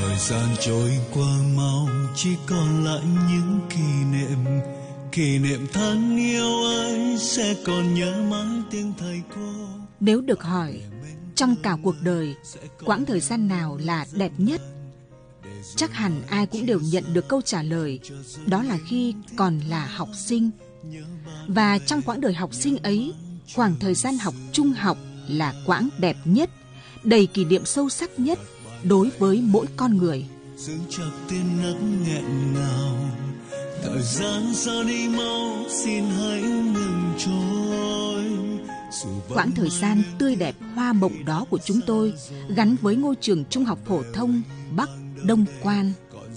Thời gian trôi qua mau, chỉ còn lại những kỷ niệm thân yêu ấy sẽ còn nhớ mãi tiếng thầy cô. Nếu được hỏi trong cả cuộc đời, quãng thời gian nào là đẹp nhất, chắc hẳn ai cũng đều nhận được câu trả lời, đó là khi còn là học sinh. Và trong quãng đời học sinh ấy, khoảng thời gian học trung học là quãng đẹp nhất, đầy kỷ niệm sâu sắc nhất đối với mỗi con người. Giữ chặt tiếng nấc nghẹn ngào, thời gian ra đi mau, xin hãy ngừng trôi. Quãng thời gian tươi đẹp hoa mộng đó của chúng tôi gắn với ngôi trường trung học phổ thông Bắc Đông Quan.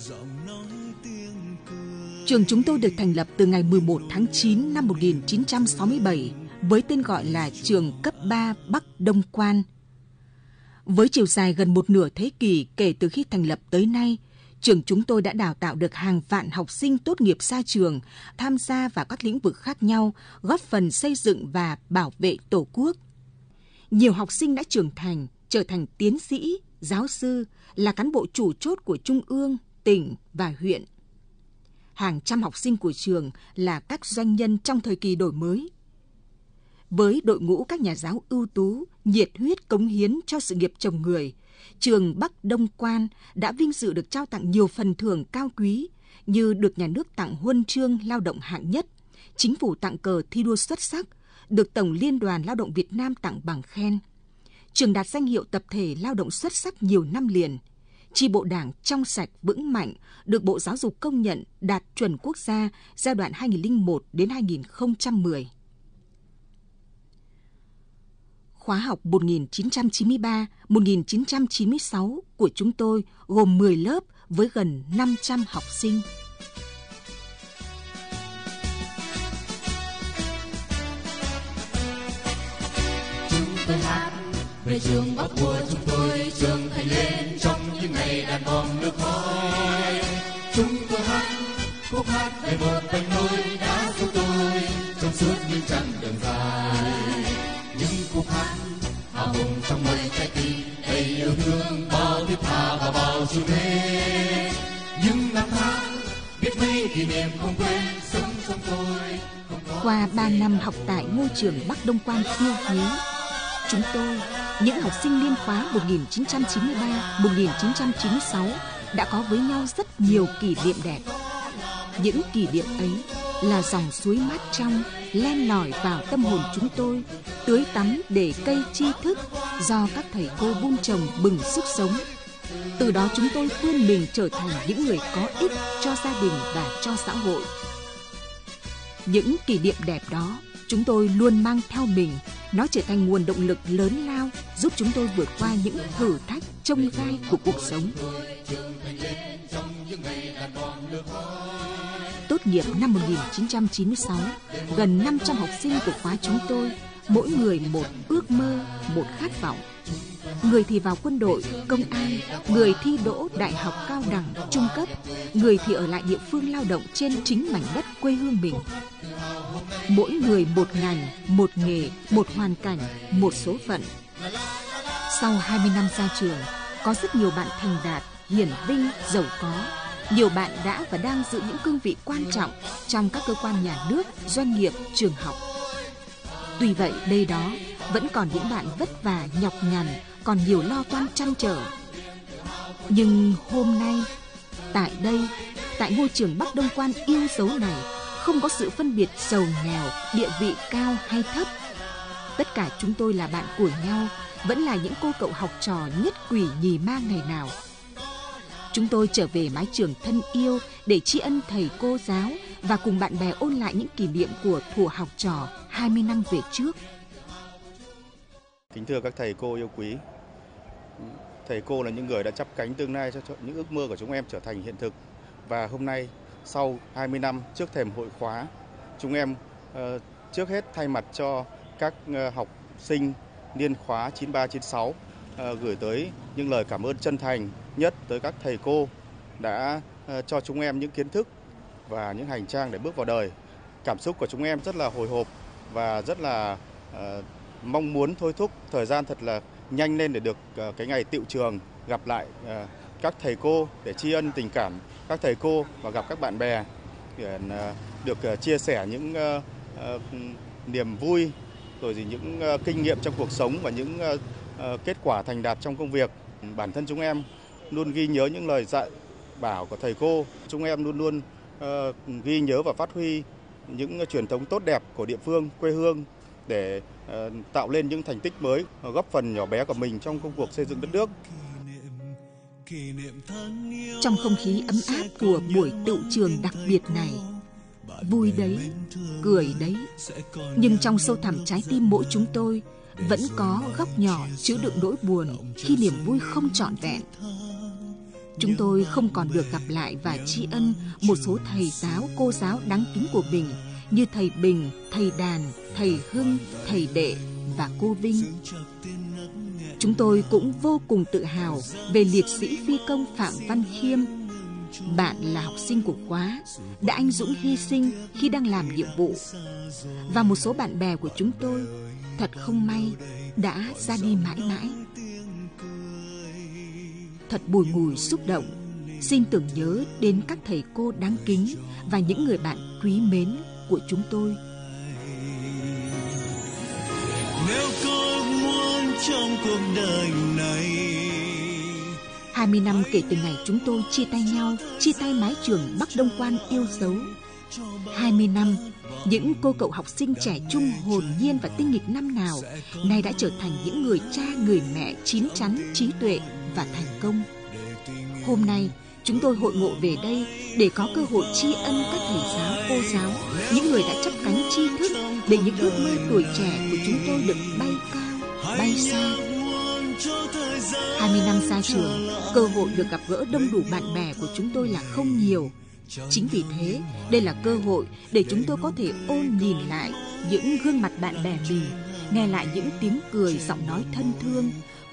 Trường chúng tôi được thành lập từ ngày 11 tháng 9 năm 1967 với tên gọi là trường cấp 3 Bắc Đông Quan. Với chiều dài gần một nửa thế kỷ kể từ khi thành lập tới nay, trường chúng tôi đã đào tạo được hàng vạn học sinh tốt nghiệp ra trường, tham gia vào các lĩnh vực khác nhau, góp phần xây dựng và bảo vệ Tổ quốc. Nhiều học sinh đã trưởng thành, trở thành tiến sĩ, giáo sư, là cán bộ chủ chốt của Trung ương, tỉnh và huyện. Hàng trăm học sinh của trường là các doanh nhân trong thời kỳ đổi mới. Với đội ngũ các nhà giáo ưu tú, nhiệt huyết cống hiến cho sự nghiệp trồng người, trường Bắc Đông Quan đã vinh dự được trao tặng nhiều phần thưởng cao quý như được nhà nước tặng huân chương lao động hạng nhất, chính phủ tặng cờ thi đua xuất sắc, được Tổng Liên đoàn Lao động Việt Nam tặng bằng khen. Trường đạt danh hiệu tập thể lao động xuất sắc nhiều năm liền. Chi bộ Đảng trong sạch vững mạnh, được Bộ Giáo dục công nhận đạt chuẩn quốc gia giai đoạn 2001 đến 2010. Khóa học 1993-1996 của chúng tôi gồm 10 lớp với gần 500 học sinh. Chúng tôi hát về trường Bắc của chúng tôi, trường thành lên trong những ngày đàn bom nước khói. Chúng tôi hát khúc hát về một vành đôi đã giúp tôi trong suốt những chặng đường dài. Những khúc hát hào hùng trong mỗi trái tim đầy yêu thương, bao thiết tha và bao chiều thế. Những năm tháng biết mấy kỷ niệm không quên sống trong tôi. Qua 3 năm học tại ngôi trường Bắc Đông Quan yêu quý, chúng tôi, những học sinh liên khóa 1993-1996 đã có với nhau rất nhiều kỷ niệm đẹp. Những kỷ niệm ấy là dòng suối mát trong len lỏi vào tâm hồn chúng tôi, tưới tắm để cây tri thức do các thầy cô vun trồng bừng sức sống. Từ đó chúng tôi vươn mình trở thành những người có ích cho gia đình và cho xã hội. Những kỷ niệm đẹp đó chúng tôi luôn mang theo mình, nó trở thành nguồn động lực lớn lao giúp chúng tôi vượt qua những thử thách chông gai của cuộc sống. Tốt nghiệp năm 1996, gần 500 học sinh của khóa chúng tôi, mỗi người một ước mơ, một khát vọng. Người thì vào quân đội, công an, người thi đỗ đại học cao đẳng, trung cấp, người thì ở lại địa phương lao động trên chính mảnh đất quê hương mình. Mỗi người một ngành, một nghề, một hoàn cảnh, một số phận. Sau 20 năm ra trường, có rất nhiều bạn thành đạt, hiển vinh, giàu có. Nhiều bạn đã và đang giữ những cương vị quan trọng trong các cơ quan nhà nước, doanh nghiệp, trường học. Tuy vậy, đây đó vẫn còn những bạn vất vả, nhọc nhằn, còn nhiều lo toan trăn trở. Nhưng hôm nay, tại đây, tại ngôi trường Bắc Đông Quan yêu dấu này, không có sự phân biệt giàu nghèo, địa vị cao hay thấp. Tất cả chúng tôi là bạn của nhau, vẫn là những cô cậu học trò nhất quỷ nhì ma ngày nào. Chúng tôi trở về mái trường thân yêu để tri ân thầy cô giáo và cùng bạn bè ôn lại những kỷ niệm của thuở học trò 20 năm về trước. Kính thưa các thầy cô yêu quý, thầy cô là những người đã chắp cánh tương lai cho những ước mơ của chúng em trở thành hiện thực. Và hôm nay, sau 20 năm trước thềm hội khóa, chúng em trước hết thay mặt cho các học sinh niên khóa 93-96 gửi tới những lời cảm ơn chân thành nhất tới các thầy cô đã cho chúng em những kiến thức và những hành trang để bước vào đời. Cảm xúc của chúng em rất là hồi hộp và rất là mong muốn thôi thúc thời gian thật là nhanh lên để được cái ngày tựu trường gặp lại các thầy cô để tri ân tình cảm các thầy cô và gặp các bạn bè để được chia sẻ những niềm vui rồi thì những kinh nghiệm trong cuộc sống và những kết quả thành đạt trong công việc. Bản thân chúng em luôn ghi nhớ những lời dạy bảo của thầy cô. Chúng em luôn luôn ghi nhớ và phát huy những truyền thống tốt đẹp của địa phương, quê hương để tạo lên những thành tích mới, góp phần nhỏ bé của mình trong công cuộc xây dựng đất nước. Trong không khí ấm áp của buổi tựu trường đặc biệt này, vui đấy, cười đấy, nhưng trong sâu thẳm trái tim mỗi chúng tôi vẫn có góc nhỏ chứa đựng nỗi buồn khi niềm vui không trọn vẹn. Chúng tôi không còn được gặp lại và tri ân một số thầy giáo, cô giáo đáng kính của mình như thầy Bình, thầy Đàn, thầy Hưng, thầy Đệ và cô Vinh. Chúng tôi cũng vô cùng tự hào về liệt sĩ phi công Phạm Văn Khiêm. Bạn là học sinh của khóa, đã anh dũng hy sinh khi đang làm nhiệm vụ. Và một số bạn bè của chúng tôi, thật không may, đã ra đi mãi mãi. Thật bùi ngùi xúc động, xin tưởng nhớ đến các thầy cô đáng kính và những người bạn quý mến của chúng tôi. Nếu có muốn trong cuộc đời này, 20 năm kể từ ngày chúng tôi chia tay nhau, chia tay mái trường Bắc Đông Quan yêu dấu. 20 năm, những cô cậu học sinh trẻ trung hồn nhiên và tinh nghịch năm nào nay đã trở thành những người cha, người mẹ chín chắn, trí tuệ và thành công. Hôm nay, chúng tôi hội ngộ về đây để có cơ hội tri ân các thầy giáo, cô giáo, những người đã chắp cánh tri thức để những ước mơ tuổi trẻ của chúng tôi được bay cao, bay xa. 20 năm ra trường, cơ hội được gặp gỡ đông đủ bạn bè của chúng tôi là không nhiều. Chính vì thế, đây là cơ hội để chúng tôi có thể ôn nhìn lại những gương mặt bạn bè mình, nghe lại những tiếng cười, giọng nói thân thương.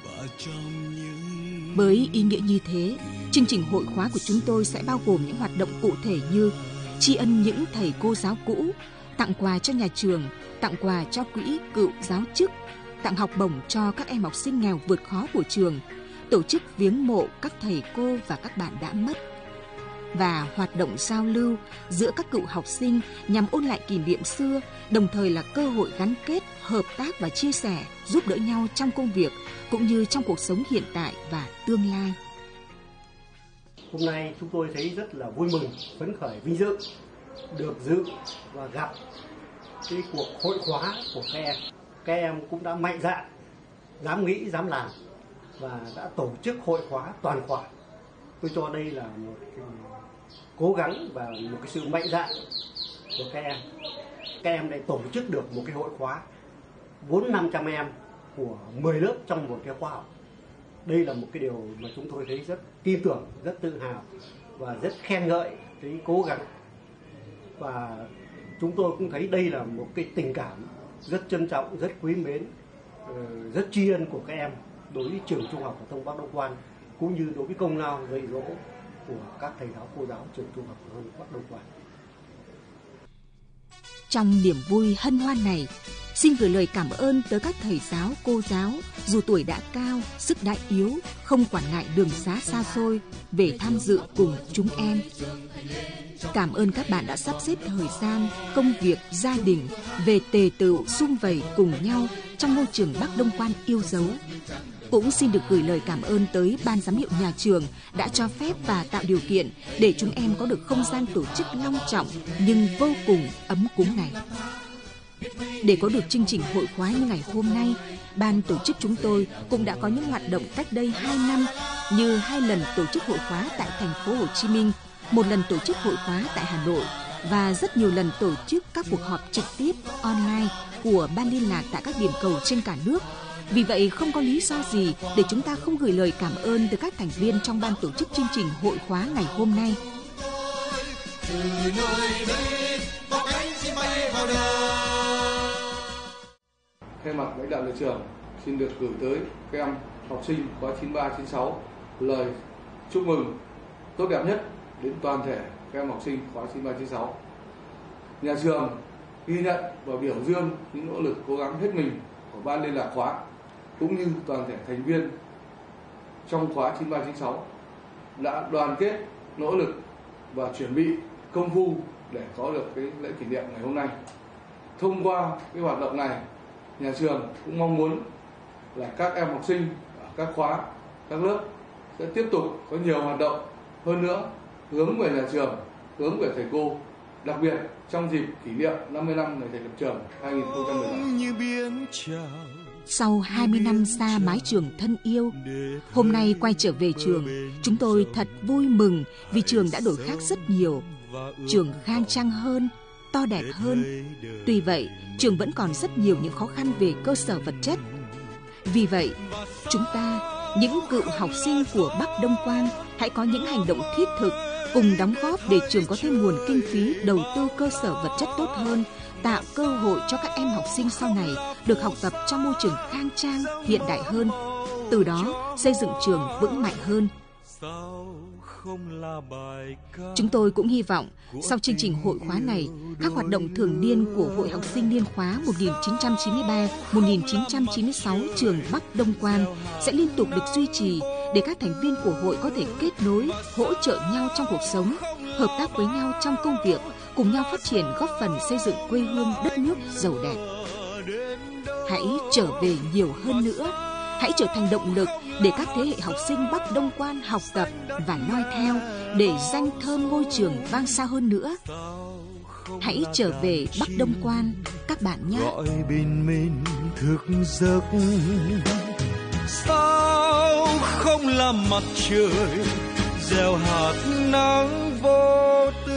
Với ý nghĩa như thế, chương trình hội khóa của chúng tôi sẽ bao gồm những hoạt động cụ thể như tri ân những thầy cô giáo cũ, tặng quà cho nhà trường, tặng quà cho quỹ cựu giáo chức, tặng học bổng cho các em học sinh nghèo vượt khó của trường, tổ chức viếng mộ các thầy cô và các bạn đã mất, và hoạt động giao lưu giữa các cựu học sinh nhằm ôn lại kỷ niệm xưa, đồng thời là cơ hội gắn kết, hợp tác và chia sẻ, giúp đỡ nhau trong công việc cũng như trong cuộc sống hiện tại và tương lai. Hôm nay chúng tôi thấy rất là vui mừng, phấn khởi, vinh dự được dự và gặp cái cuộc hội khóa của các em. Các em cũng đã mạnh dạn, dám nghĩ, dám làm và đã tổ chức hội khóa toàn khóa. Tôi cho đây là một cái cố gắng và một cái sự mạnh dạn của các em. Các em lại tổ chức được một cái hội khóa 400-500 em của 10 lớp trong một cái khóa học. Đây là một cái điều mà chúng tôi thấy rất tin tưởng, rất tự hào và rất khen ngợi cái cố gắng. Và chúng tôi cũng thấy đây là một cái tình cảm rất trân trọng, rất quý mến, rất tri ân của các em đối với trường Trung học phổ thông Bắc Đông Quan, cũng như đối với công lao dạy dỗ của các thầy giáo, cô giáo trường Trung học phổ thông Bắc Đông Quan. Trong niềm vui hân hoan này, xin gửi lời cảm ơn tới các thầy giáo, cô giáo, dù tuổi đã cao, sức đã yếu, không quản ngại đường xá xa xôi, về tham dự cùng chúng em. Cảm ơn các bạn đã sắp xếp thời gian, công việc, gia đình về tề tựu sum vầy cùng nhau trong ngôi trường Bắc Đông Quan yêu dấu. Cũng xin được gửi lời cảm ơn tới ban giám hiệu nhà trường đã cho phép và tạo điều kiện để chúng em có được không gian tổ chức long trọng nhưng vô cùng ấm cúng này. Để có được chương trình hội khóa như ngày hôm nay, ban tổ chức chúng tôi cũng đã có những hoạt động cách đây 2 năm như 2 lần tổ chức hội khóa tại thành phố Hồ Chí Minh, 1 lần tổ chức hội khóa tại Hà Nội và rất nhiều lần tổ chức các cuộc họp trực tiếp online của ban liên lạc tại các điểm cầu trên cả nước. Vì vậy, không có lý do gì để chúng ta không gửi lời cảm ơn tới các thành viên trong ban tổ chức chương trình hội khóa ngày hôm nay. Thay mặt lãnh đạo nhà trường, xin được gửi tới các em học sinh khóa 9396 lời chúc mừng tốt đẹp nhất đến toàn thể các em học sinh khóa 9396. Nhà trường ghi nhận và biểu dương những nỗ lực cố gắng hết mình của ban liên lạc khóa cũng như toàn thể thành viên trong khóa 9396 đã đoàn kết, nỗ lực và chuẩn bị công phu để có được cái lễ kỷ niệm ngày hôm nay. Thông qua cái hoạt động này, nhà trường cũng mong muốn là các em học sinh ở các khóa, các lớp sẽ tiếp tục có nhiều hoạt động hơn nữa hướng về nhà trường, hướng về thầy cô, đặc biệt trong dịp kỷ niệm 50 năm ngày thành lập trường 2015. Sau 20 năm xa mái trường thân yêu, hôm nay quay trở về trường, chúng tôi thật vui mừng vì trường đã đổi khác rất nhiều. Trường khang trang hơn, to đẹp hơn. Tuy vậy, trường vẫn còn rất nhiều những khó khăn về cơ sở vật chất. Vì vậy, chúng ta, những cựu học sinh của Bắc Đông Quan, hãy có những hành động thiết thực, cùng đóng góp để trường có thêm nguồn kinh phí đầu tư cơ sở vật chất tốt hơn, tạo cơ hội cho các em học sinh sau này được học tập trong môi trường khang trang, hiện đại hơn. Từ đó, xây dựng trường vững mạnh hơn. Chúng tôi cũng hy vọng sau chương trình hội khóa này, các hoạt động thường niên của Hội học sinh niên khóa 1993-1996 trường Bắc Đông Quan sẽ liên tục được duy trì để các thành viên của hội có thể kết nối, hỗ trợ nhau trong cuộc sống, hợp tác với nhau trong công việc, cùng nhau phát triển góp phần xây dựng quê hương đất nước giàu đẹp. Hãy trở về nhiều hơn nữa, hãy trở thành động lực để các thế hệ học sinh Bắc Đông Quan học tập và noi theo để danh thơm ngôi trường vang xa hơn nữa. Hãy trở về Bắc Đông Quan các bạn nhé. Gọi bình minh thức giấc, sao không làm mặt trời gieo hạt nắng vô tư.